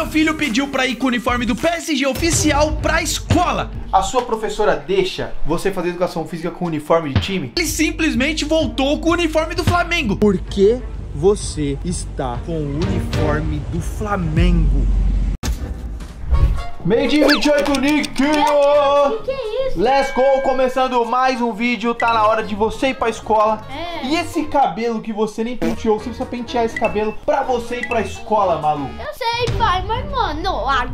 meu filho pediu pra ir com o uniforme do PSG oficial pra escola. A sua professora deixa você fazer educação física com uniforme de time? Ele simplesmente voltou com o uniforme do Flamengo. Por que você está com o uniforme do Flamengo? Meio-dia 28, Niquinho! Que é isso? Let's go! Começando mais um vídeo, tá na hora de você ir pra escola. E esse cabelo que você nem penteou, você precisa pentear esse cabelo pra você ir pra escola, maluco. Eu sei, pai, mas mano...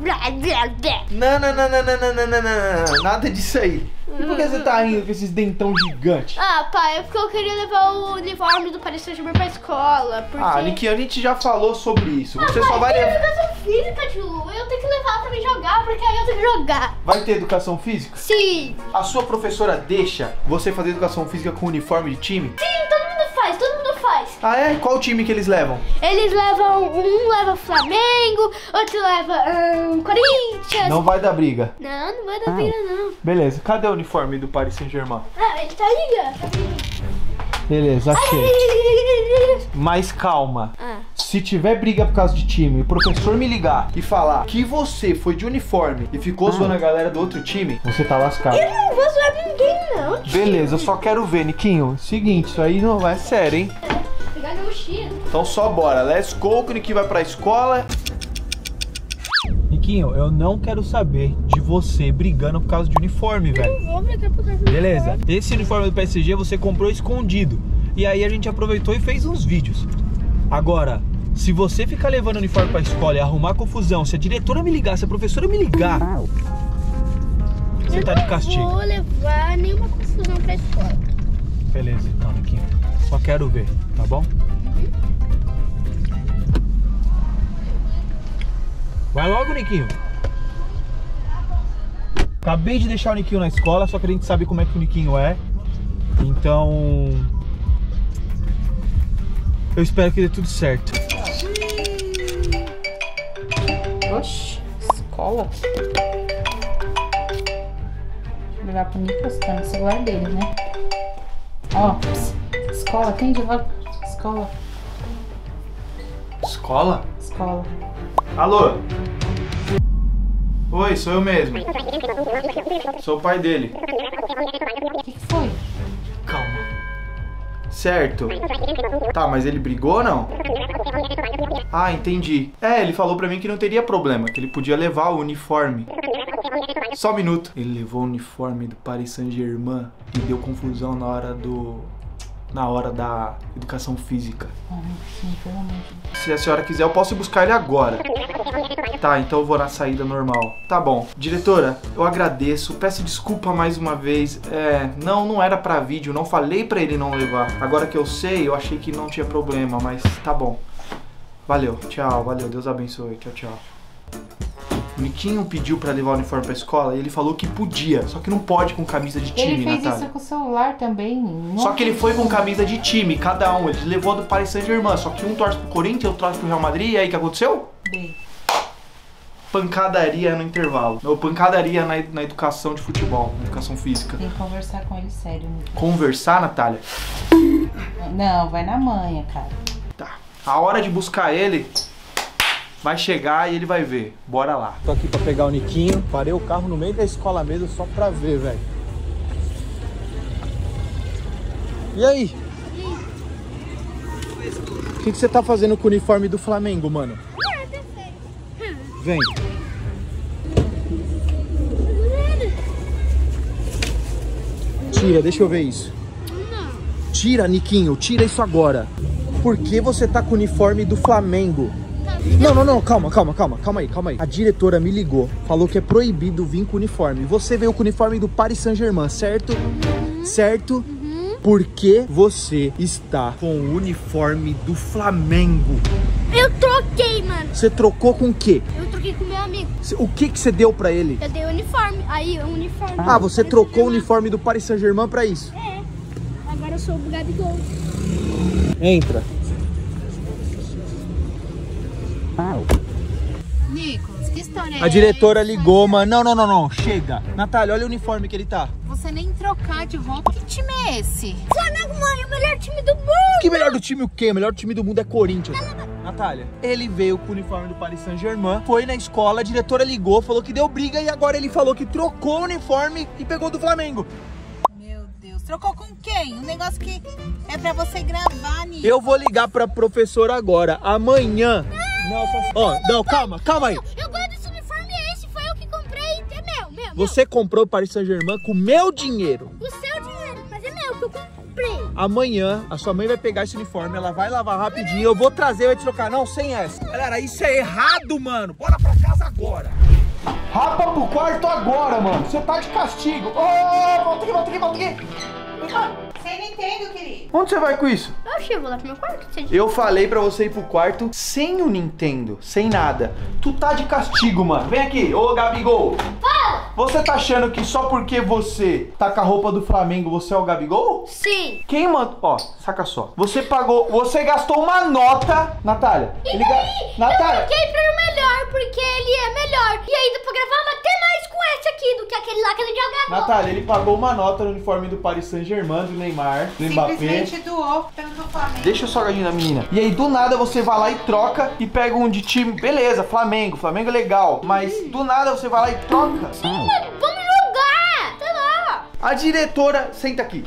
Não, nada disso aí. E por que você tá rindo com esses dentão gigantes? Ah, pai, é porque eu queria levar o uniforme do Paris Saint-Germain pra escola, porque... Ah, Niquinho, a gente já falou sobre isso. Você pai, só vai tem levar... educação física, tio. Eu tenho que levar pra me jogar, porque aí eu tenho que jogar. Vai ter educação física? Sim. A sua professora deixa você fazer educação física com uniforme de time? Sim, todo mundo faz, todo mundo faz. Ah, é? Qual time que eles levam? Eles levam, um leva Flamengo, outro leva Corinthians. Não vai dar briga. Não vai dar pena, não. Beleza, cadê o uniforme do Paris Saint-Germain? Ah, ele tá ligado. Beleza, achei. Mas calma. Ah. Se tiver briga por causa de time, o professor me ligar e falar que você foi de uniforme e ficou zoando a galera do outro time, você tá lascado. Eu não vou zoar ninguém, não. Beleza, eu só quero ver, Niquinho. Seguinte, isso aí não é sério, hein? Pegar minha mochila. Então só bora. Let's go, que o Niquinho vai pra escola. Niquinho, eu não quero saber de você brigando por causa de uniforme, velho. Eu vou brigar por causa do Beleza, uniforme. esse uniforme do PSG você comprou escondido. E aí a gente aproveitou e fez uns vídeos. Agora, se você ficar levando o uniforme pra escola e arrumar confusão, se a diretora me ligar, se a professora me ligar, você tá de castigo. Eu não vou levar nenhuma confusão pra escola. Beleza, então, Niquinho. Só quero ver, tá bom? Vai logo, Niquinho. Acabei de deixar o Niquinho na escola, só que a gente sabe como é que o Niquinho é. Então... eu espero que dê tudo certo. Oxi, escola? Deixa eu ligar pro Nicolas, tá no celular dele, né? Ó, escola, atende lá. Escola, Escola? escola. Alô? Oi, sou eu mesmo. Sou o pai dele. O que foi? Calma. Certo. Tá, mas ele brigou ou não? Ah, entendi. É, ele falou pra mim que não teria problema, que ele podia levar o uniforme. Só um minuto. Ele levou o uniforme do Paris Saint-Germain e deu confusão na hora da educação física. Sim, pelo amor de Deus. Se a senhora quiser, eu posso ir buscar ele agora. Tá, então eu vou na saída normal. Tá bom. Diretora, eu agradeço. Peço desculpa mais uma vez. Não era pra vídeo. Não falei pra ele não levar. Agora que eu sei, eu achei que não tinha problema, mas tá bom. Valeu. Tchau, valeu. Deus abençoe. Tchau, tchau. O Niquinho pediu pra levar o uniforme pra escola e ele falou que podia. Só que não pode com camisa de time, Ele fez Natália. isso com o celular também. Não. Só que ele foi com camisa de time, cada um. Ele levou do Paris Saint-Germain. Só que um torce pro Corinthians, outro torce pro Real Madrid. E aí, o que aconteceu? Bem. Pancadaria no intervalo. Ou pancadaria na educação de futebol, na educação física. Tem que conversar com ele sério. Nicolas. Conversar, Natália? Não, vai na manha, cara. Tá. A hora de buscar ele vai chegar e ele vai ver. Bora lá. Tô aqui pra pegar o Niquinho. Parei o carro no meio da escola mesmo só pra ver, velho. E aí? O que você tá fazendo com o uniforme do Flamengo, mano? Vem. Tira, deixa eu ver isso. Tira, Niquinho, tira isso agora. Por que você tá com o uniforme do Flamengo? Não, calma aí. A diretora me ligou, falou que é proibido vir com o uniforme. Você veio com o uniforme do Paris Saint-Germain, certo? Certo? Por que você está com o uniforme do Flamengo? Eu troquei, mano. Você trocou com o quê? Eu troquei com meu amigo. O que você deu pra ele? Eu dei o uniforme. Aí, o uniforme. Ah, você trocou o uniforme do Paris Saint-Germain pra isso? É. Agora eu sou o Gabigol. Entra. Nicolas, que história é A diretora essa? ligou, mano. Não. Chega. Natália, olha o uniforme que ele tá. Você nem trocar de roupa. Que time é esse? Flamengo, mãe, o melhor time do mundo. Que melhor do time o quê? O melhor time do mundo é Corinthians. Natália, ele veio com o uniforme do Paris Saint-Germain, foi na escola, a diretora ligou, falou que deu briga e agora ele falou que trocou o uniforme e pegou do Flamengo. Meu Deus, trocou com quem? Um negócio que é pra você gravar, Nico. Eu vou ligar pra professora agora, amanhã. Não, calma aí. Eu gosto desse uniforme, esse foi eu que comprei, é meu. Você comprou o Paris Saint-Germain com o meu dinheiro. O seu dinheiro, mas é meu, que eu comprei. Amanhã, a sua mãe vai pegar esse uniforme, ela vai lavar rapidinho, eu vou trazer, vai te trocar. Não, sem essa. Galera, isso é errado, mano. Bora pra casa agora. Rapa pro quarto agora, mano. Você tá de castigo. Volta aqui. Vem cá. Sem Nintendo, querido. Onde você vai com isso? Oxe, eu vou lá pro meu quarto. Eu falei pra você ir pro quarto sem o Nintendo, sem nada. Tu tá de castigo, mano. Vem aqui, ô Gabigol. Fala! Você tá achando que só porque você tá com a roupa do Flamengo, você é o Gabigol? Sim. Quem mandou? Ó, saca só. Você gastou uma nota, Natália. E daí? Natália. Eu troquei pro melhor, porque ele é melhor. E aí dá pra gravar até mais com esse aqui do que aquele lá que ele já gravou. Natália, ele pagou uma nota no uniforme do Paris Saint-Germain, do Neymar, do Mbappé. Simplesmente doou pelo Flamengo. Deixa o salgadinho da menina. E aí, do nada, você vai lá e troca e pega um de time. Beleza, Flamengo é legal. Mas do nada você vai lá e troca. Sim, mas vamos jogar. Sei lá. A diretora... Senta aqui.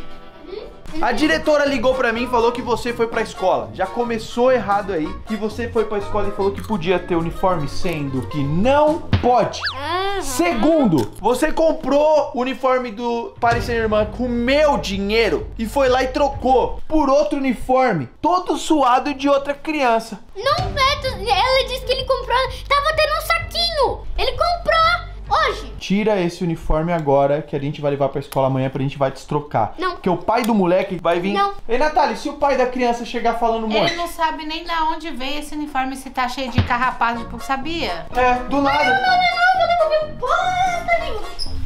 A diretora ligou pra mim e falou que você foi pra escola. Já começou errado aí. Que você foi pra escola e falou que podia ter uniforme, sendo que não pode. Segundo, você comprou o uniforme do Paris Saint-Germain com meu dinheiro e foi lá e trocou por outro uniforme, todo suado de outra criança. Não é, ela disse que ele comprou, tava tendo um saquinho. Ele comprou hoje. Tira esse uniforme agora, que a gente vai levar pra escola amanhã pra gente vai destrocar. Não. Porque o pai do moleque vai vir... Não. Ei, Natália, se o pai da criança chegar falando um monte... Ele não sabe nem da onde veio esse uniforme, se tá cheio de carrapato, tipo, sabia? É, do nada. Não, porra nenhuma.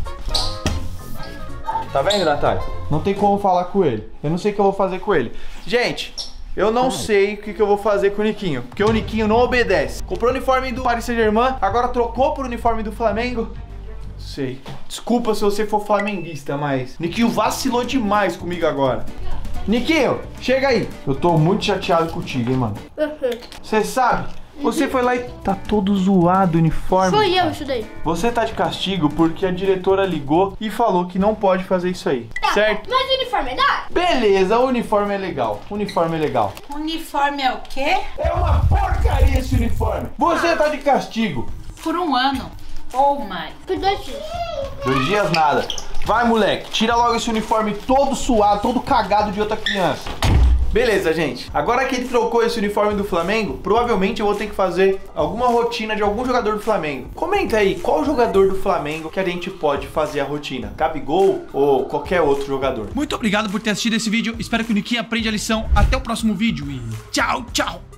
Tá vendo, Natália? Não tem como falar com ele. Eu não sei o que eu vou fazer com ele. Gente, eu não sei o que eu vou fazer com o Niquinho, porque o Niquinho não obedece. Comprou o uniforme do Paris Saint-Germain, agora trocou pro uniforme do Flamengo. Sei. Desculpa se você for flamenguista, mas Niquinho vacilou demais comigo agora. Niquinho, chega aí. Eu tô muito chateado contigo, hein, mano. Você sabe? Você foi lá e tá todo zoado o uniforme. Foi eu, isso daí. Você tá de castigo porque a diretora ligou e falou que não pode fazer isso aí, certo? Mas o uniforme é da? Beleza, o uniforme é legal. Uniforme é legal. Uniforme é o quê? É uma porcaria esse uniforme. Você tá de castigo. Por um ano. Ou mais. Por 2 dias. 2 dias nada. Vai, moleque, tira logo esse uniforme todo suado, todo cagado de outra criança. Beleza, gente. Agora que ele trocou esse uniforme do Flamengo, provavelmente eu vou ter que fazer alguma rotina de algum jogador do Flamengo. Comenta aí, qual jogador do Flamengo que a gente pode fazer a rotina? Gabigol ou qualquer outro jogador? Muito obrigado por ter assistido esse vídeo. Espero que o Niquinho aprenda a lição. Até o próximo vídeo e tchau, tchau.